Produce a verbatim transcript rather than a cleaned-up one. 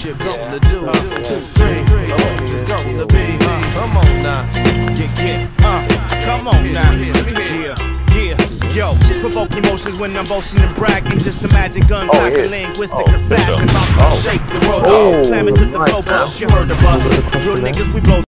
what you gonna do? Two, three, what it's gonna be? Come on now. Yeah, yeah, uh, come on now. Yeah, yeah, yo, provoke emotions when I'm boasting and bragging. Just imagine gun Oh, clapping, yeah. linguistic Oh, assassin. oh. Shake the road, Oh, slam it to the my flow, God. boss. You heard of us. Real niggas, we blow.